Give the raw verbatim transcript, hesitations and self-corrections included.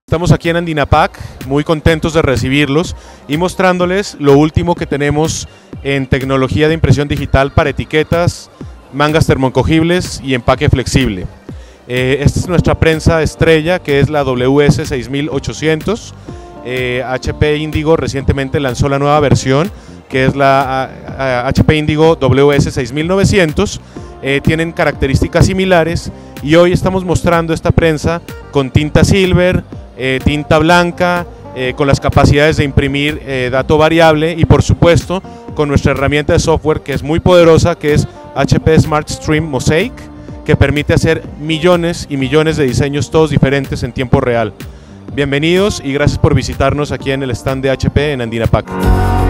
Estamos aquí en Andinapac, muy contentos de recibirlos y mostrándoles lo último que tenemos en tecnología de impresión digital para etiquetas, mangas termoencogibles y empaque flexible. Eh, esta es nuestra prensa estrella, que es la W S seis mil ochocientos. Eh, H P Indigo recientemente lanzó la nueva versión, que es la a, a, H P Indigo W S seis mil novecientos. Eh, tienen características similares y hoy estamos mostrando esta prensa con tinta silver, eh, tinta blanca, eh, con las capacidades de imprimir eh, dato variable y por supuesto con nuestra herramienta de software que es muy poderosa, que es H P Smart Stream Mosaic, que permite hacer millones y millones de diseños todos diferentes en tiempo real. Bienvenidos y gracias por visitarnos aquí en el stand de H P en Andinapac.